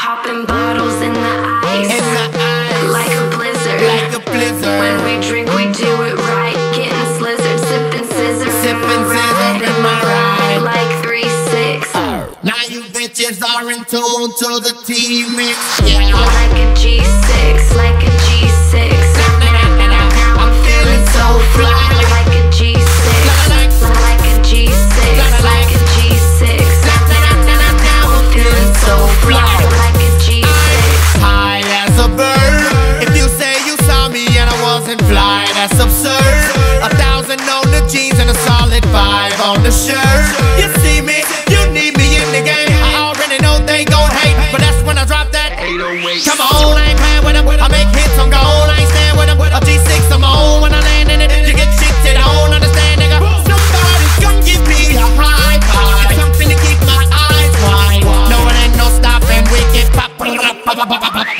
Popping bottles in the ice, like a blizzard. When we drink, we do it right. Getting slizzard, sipping scissors, Sipping scissors in my ride. like 3-6. Now you bitches are in tune to the T-Mix. Yeah. Like a G6, like a G6. I'm feeling so fly. Like a G6, like a G6, like a G6. I'm feeling so fly. Like a G6. High as a bird. If you say you saw me and I wasn't fly, that's absurd. 1,000 on the jeans and a solid 5 on the shirt. You see me, you need me in the game. I already know they gon' hate, but that's when I drop that 808. Come on, I ain't playing with them. I make hits, I'm gone, I ain't stand with them. A G6, I'm on when I land in it. You get shit that I don't understand, nigga. Somebody's gonna give me a high five, something to keep my eyes wide. No, it ain't no stopping, we get pop, pop, pop, pop, pop, pop.